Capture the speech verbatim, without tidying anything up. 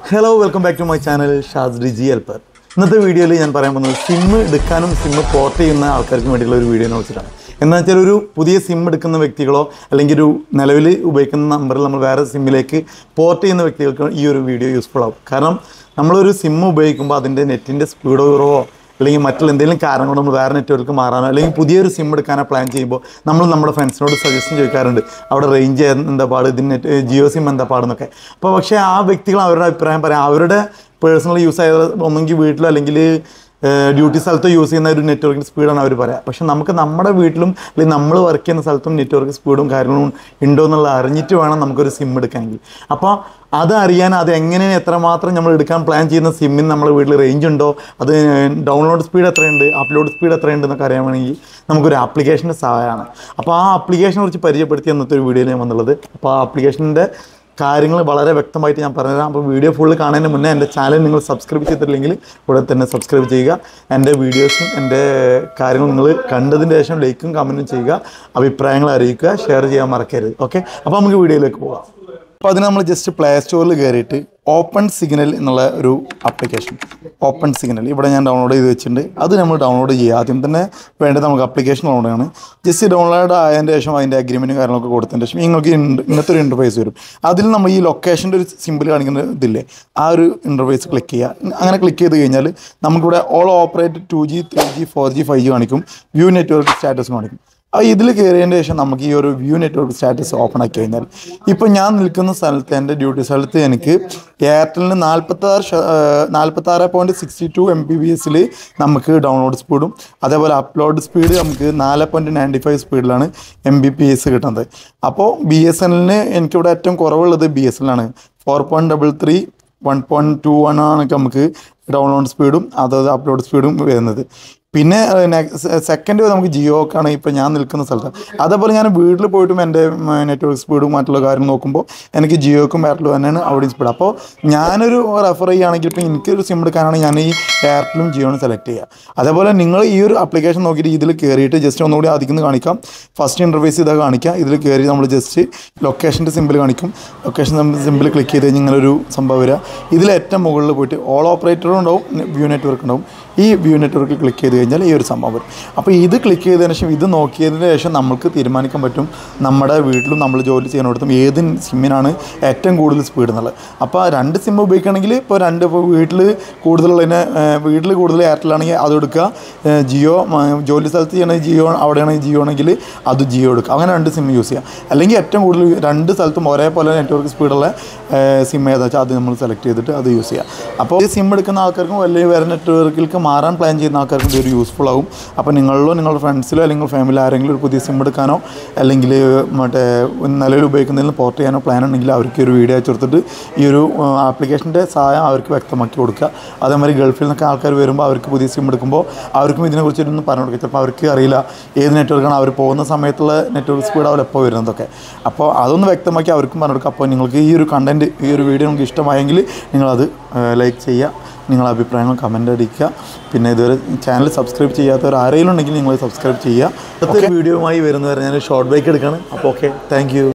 Hello, welcome back to my channel Shazri G Helper. ഇന്നത്തെ വീഡിയോയിൽ ഞാൻ പറയാൻ പോകുന്നത് സിം എടുക്കാനും സിം പോർട്ട് ചെയ്യുന്ന ആൾക്കാർക്ക് വേണ്ടിയുള്ള ഒരു വീഡിയോ നോക്കിയിട്ടാണ്. എന്താ വെച്ചാൽ ഒരു പുതിയ സിം എടുക്കുന്ന വ്യക്തികളോ അല്ലെങ്കിൽ ഒരു നിലവിൽ ഉപയോഗിക്കുന്ന നമ്പറിൽ നമ്മൾ വേറെ സിമ്മിലേക്ക് പോർട്ട് ചെയ്യുന്ന വ്യക്തികൾക്ക് ഈ ഒരു വീഡിയോ യൂസ്ഫുൾ ആവും. കാരണം നമ്മളൊരു സിം ഉപയോഗിക്കുമ്പോൾ അതിൻ്റെ നെറ്റിൻ്റെ സ്പീഡ് കുറവോ അല്ലെങ്കിൽ മറ്റുള്ള എന്തെങ്കിലും കാരണം കൊണ്ട് നമ്മൾ വേറെ നെറ്റ്വർക്ക് മാറാനോ അല്ലെങ്കിൽ പുതിയൊരു സിം എടുക്കാനോ പ്ലാൻ ചെയ്യുമ്പോൾ നമ്മൾ നമ്മുടെ ഫ്രണ്ട്സിനോട് സജഷൻ ചോദിക്കാറുണ്ട്, അവിടെ റേഞ്ച് എന്താ പാട്, ഇതിന് നെറ്റ് ജിയോ സിം എന്താ പാടെന്നൊക്കെ. അപ്പോൾ പക്ഷേ ആ വ്യക്തികൾ അവരുടെ അഭിപ്രായം പറയാം, അവരുടെ പേഴ്സണൽ യൂസ് ആയത് ഒന്നെങ്കിൽ വീട്ടിലോ അല്ലെങ്കിൽ ഡ്യൂട്ടി സ്ഥലത്ത് യൂസ് ചെയ്യുന്ന ഒരു നെറ്റ്വർക്കിൻ്റെ സ്പീഡാണ് അവർ പറയുക. പക്ഷെ നമുക്ക് നമ്മുടെ വീട്ടിലും അല്ലെങ്കിൽ നമ്മൾ വർക്ക് ചെയ്യുന്ന സ്ഥലത്തും നെറ്റ്വർക്ക് സ്പീഡും കാര്യങ്ങളും ഉണ്ടോ എന്നുള്ളത് അറിഞ്ഞിട്ട് വേണം നമുക്കൊരു സിം എടുക്കാമെങ്കിൽ. അപ്പോൾ അത് അറിയാൻ അത് എങ്ങനെ എത്രമാത്രം നമ്മൾ എടുക്കാൻ പ്ലാൻ ചെയ്യുന്ന സിമ്മിന് നമ്മുടെ വീട്ടിൽ റേഞ്ച് ഉണ്ടോ, അത് ഡൗൺലോഡ് സ്പീഡ് എത്രയുണ്ട്, അപ്ലോഡ് സ്പീഡ് എത്രയുണ്ട് എന്നൊക്കെ അറിയാമെങ്കിൽ നമുക്കൊരു ആപ്ലിക്കേഷൻ്റെ സഹായമാണ്. അപ്പോൾ ആ ആപ്ലിക്കേഷനെ കുറിച്ച് പരിചയപ്പെടുത്തി അന്നത്തെ ഒരു വീഡിയോയിൽ ഞാൻ വന്നുള്ളത്. അപ്പോൾ ആ ആപ്ലിക്കേഷൻ്റെ കാര്യങ്ങൾ വളരെ വ്യക്തമായിട്ട് ഞാൻ പറഞ്ഞുതരാം. അപ്പോൾ വീഡിയോ ഫുള്ള് കാണുന്നതിന് മുന്നേ എൻ്റെ ചാനൽ നിങ്ങൾ സബ്സ്ക്രൈബ് ചെയ്തിട്ടില്ലെങ്കിൽ ഉടനെ തന്നെ സബ്സ്ക്രൈബ് ചെയ്യുക. എൻ്റെ വീഡിയോസും എൻ്റെ കാര്യങ്ങളും നിങ്ങൾ കണ്ടതിന് ശേഷം ലൈക്കും കമൻറ്റും ചെയ്യുക, അഭിപ്രായങ്ങൾ അറിയിക്കുക, ഷെയർ ചെയ്യാൻ മറക്കരുത്. ഓക്കെ, അപ്പോൾ നമുക്ക് വീഡിയോയിലേക്ക് പോകാം. അപ്പോൾ അതിന് നമ്മൾ ജസ്റ്റ് പ്ലേ സ്റ്റോറിൽ കയറിയിട്ട് ഓപ്പൺ സിഗ്നൽ എന്നുള്ള ഒരു ആപ്ലിക്കേഷൻ, ഓപ്പൺ സിഗ്നൽ ഇവിടെ ഞാൻ ഡൗൺലോഡ് ചെയ്ത് വെച്ചിട്ടുണ്ട്. അത് നമ്മൾ ഡൗൺലോഡ് ചെയ്യുക. ആദ്യം തന്നെ വേണ്ടത് നമുക്ക് ആപ്ലിക്കേഷൻ ഡൗൺലോഡാണ്. ജസ്റ്റ് ഡൗൺലോഡ് ആയതിൻ്റെ ശേഷം അതിൻ്റെ അഗ്രിമെൻറ്റും കാര്യങ്ങളൊക്കെ കൊടുത്തതിന് ശേഷം നിങ്ങൾക്ക് ഇങ്ങനത്തെ ഒരു ഇൻ്റർഫേസ് വരും. അതിൽ നമ്മൾ ഈ ലൊക്കേഷൻ്റെ ഒരു സിമ്പിൾ കാണിക്കുന്ന ഇതില്ലേ, ആ ഒരു ഇൻ്റർഫേസ് ക്ലിക്ക് ചെയ്യുക. അങ്ങനെ ക്ലിക്ക് ചെയ്ത് കഴിഞ്ഞാൽ നമുക്കിവിടെ all operate two G three G four G five G കാണിക്കും, വ്യൂ നെറ്റ്വർക്ക് സ്റ്റാറ്റസ് കാണിക്കും. ആ ഇതിൽ കയറിയതിൻ്റെ ശേഷം നമുക്ക് ഈ ഒരു വ്യൂ നെറ്റ്വർക്ക് സ്റ്റാറ്റസ് ഓപ്പൺ ആക്കി കഴിഞ്ഞാൽ ഇപ്പോൾ ഞാൻ നിൽക്കുന്ന സ്ഥലത്ത്, എൻ്റെ ഡ്യൂട്ടി സ്ഥലത്ത് എനിക്ക് എയർടെലിന് നാൽപ്പത്താറ് നാൽപ്പത്താറ് point sixty two M B ബി എസിൽ നമുക്ക് ഡൗൺലോഡ് സ്പീഡും അതേപോലെ അപ്ലോഡ് സ്പീഡ് നമുക്ക് നാല് പോയിൻറ്റ് നയൻറ്റി ഫൈവ് സ്പീഡിലാണ് എം ബി പി എസ് കിട്ടുന്നത്. അപ്പോൾ ബി എസ് എൻ എല്ലിന് എനിക്കിവിടെ ഏറ്റവും കുറവുള്ളത് ബി എസ് എൽ ആണ്. Four point double three one point two one ആണ് നമുക്ക് ഡൗൺലോഡ് സ്പീഡും അതായത് അപ്ലോഡ് സ്പീഡും വരുന്നത്. പിന്നെ സെക്കൻഡ് നമുക്ക് ജിയോക്കാണ് ഇപ്പോൾ ഞാൻ നിൽക്കുന്ന സ്ഥലത്ത്. അതേപോലെ ഞാൻ വീട്ടിൽ പോയിട്ടും എൻ്റെ നെറ്റ്വർക്ക് സ്പീഡും മറ്റുള്ള കാര്യം നോക്കുമ്പോൾ എനിക്ക് ജിയോക്കും എയർടെലും തന്നെയാണ് അവിടെയും സ്പീഡ്. അപ്പോൾ ഞാനൊരു റെഫർ ചെയ്യുകയാണെങ്കിൽ ഇപ്പോൾ എനിക്കൊരു സിം എടുക്കാനാണെങ്കിൽ ഞാൻ ഈ എയർടെലും ജിയോയും സെലക്ട് ചെയ്യുക. അതേപോലെ നിങ്ങൾ ഈ ഒരു ആപ്ലിക്കേഷൻ നോക്കിയിട്ട് ഇതിൽ കയറിയിട്ട് ജസ്റ്റ് ഒന്നുകൂടി ആദ്യം കാണിക്കാം. ഫസ്റ്റ് ഇൻ്റർഫേസ് ഇതൊക്കെ കാണിക്കാം. ഇതിൽ കയറി നമ്മൾ ജസ്റ്റ് ലൊക്കേഷൻ്റെ സിമ്പിൾ കാണിക്കും. ലൊക്കേഷൻ സിമ്പിൾ ക്ലിക്ക് ചെയ്ത് കഴിഞ്ഞാൽ ഇങ്ങനൊരു സംഭവം വരിക. ഇതിൽ ഏറ്റവും മുകളിൽ പോയിട്ട് ഓൾ ഓപ്പറേറ്ററും ഉണ്ടാവും, വ്യൂ നെറ്റ്വർക്ക് ഉണ്ടാവും. ഈ വ്യൂ നെറ്റ്വർക്ക് ക്ലിക്ക് ചെയ്ത് കഴിഞ്ഞാൽ ഈ ഒരു സംഭവം വരും. അപ്പോൾ ഇത് ക്ലിക്ക് ചെയ്തതിന് ശേഷം ഇത് നോക്കിയതിന് ശേഷം നമുക്ക് തീരുമാനിക്കാൻ പറ്റും നമ്മുടെ വീട്ടിലും നമ്മൾ ജോലി ചെയ്യുന്നിടത്തും ഏത് സിമ്മിനാണ് ഏറ്റവും കൂടുതൽ സ്പീഡ് എന്നുള്ളത്. അപ്പോൾ രണ്ട് സിം ഉപയോഗിക്കുകയാണെങ്കിൽ ഇപ്പോൾ രണ്ട് ഇപ്പോൾ വീട്ടിൽ കൂടുതലുള്ളതിനെ വീട്ടിൽ കൂടുതൽ എയർടെലാണെങ്കിൽ അത് എടുക്കുക, ജിയോ ജോലി സ്ഥലത്ത് ചെയ്യണമെങ്കിൽ ജിയോ, അവിടെയാണെങ്കിൽ ജിയോ ആണെങ്കിൽ അത് ജിയോ എടുക്കുക. അങ്ങനെ രണ്ട് സിം യൂസ് ചെയ്യുക. അല്ലെങ്കിൽ ഏറ്റവും കൂടുതൽ രണ്ട് സ്ഥലത്തും ഒരേപോലെ നെറ്റ്വർക്ക് സ്പീഡുള്ള സിം ഏതാ വെച്ചാൽ അത് നമ്മൾ സെലക്ട് ചെയ്തിട്ട് അത് യൂസ് ചെയ്യുക. അപ്പോൾ ഈ സിം എടുക്കുന്ന ആൾക്കാർക്കും അല്ലെങ്കിൽ വേറെ നെറ്റ്വർക്കിലേക്ക് മാറാൻ പ്ലാൻ ചെയ്യുന്ന ആൾക്കാർക്കും ഇതൊരു യൂസ്ഫുൾ ആവും. അപ്പോൾ നിങ്ങളിലോ നിങ്ങളുടെ ഫ്രണ്ട്സിലോ അല്ലെങ്കിൽ ഫാമിലി ആരെങ്കിലും ഒരു പുതിയ സിം എടുക്കാനോ അല്ലെങ്കിൽ മറ്റേ നിലവിൽ ഉപയോഗിക്കുന്നതിൽ പോർട്ട് ചെയ്യാനോ പ്ലാൻ ഉണ്ടെങ്കിൽ അവർക്ക് ഒരു വീഡിയോ അയച്ചു കൊടുത്തിട്ട് ഈ ഒരു ആപ്ലിക്കേഷൻ്റെ സഹായം അവർക്ക് വ്യക്തമാക്കി കൊടുക്കുക. അതേമാതിരി ഗൾഫിൽ നിന്നൊക്കെ ആൾക്കാർ വരുമ്പോൾ അവർക്ക് പുതിയ സിം എടുക്കുമ്പോൾ അവർക്കും ഇതിനെക്കുറിച്ചൊന്നും പറഞ്ഞു കൊടുക്കുക. ചിലപ്പോൾ അവർക്ക് അറിയില്ല ഏത് നെറ്റ്വർക്കാണ് അവർ പോകുന്ന സമയത്തുള്ള നെറ്റ്വർക്ക് സ്പീഡ് അവർ എപ്പോൾ വരുന്നതൊക്കെ. അപ്പോൾ അതൊന്ന് വ്യക്തമാക്കി അവർക്കും പറഞ്ഞു കൊടുക്കുക. അപ്പോൾ നിങ്ങൾക്ക് ഈ ഒരു കണ്ടൻറ്റ്, ഈ ഒരു വീഡിയോ നിങ്ങൾക്ക് ഇഷ്ടമായെങ്കിൽ നിങ്ങളത് ലൈക്ക് ചെയ്യുക, നിങ്ങളുടെ അഭിപ്രായങ്ങൾ കമൻ്റ് അടിക്കുക. പിന്നെ ഇതുവരെ ചാനൽ സബ്സ്ക്രൈബ് ചെയ്യാത്തവർ ആരെങ്കിലും ഉണ്ടെങ്കിൽ നിങ്ങൾ സബ്സ്ക്രൈബ് ചെയ്യുക. അടുത്ത വീഡിയോയുമായി വരുന്നവരെ ഞാൻ ഷോർട്ട് ബ്രേക്ക് എടുക്കുകയാണ്. അപ്പോൾ ഓക്കെ, താങ്ക് യു.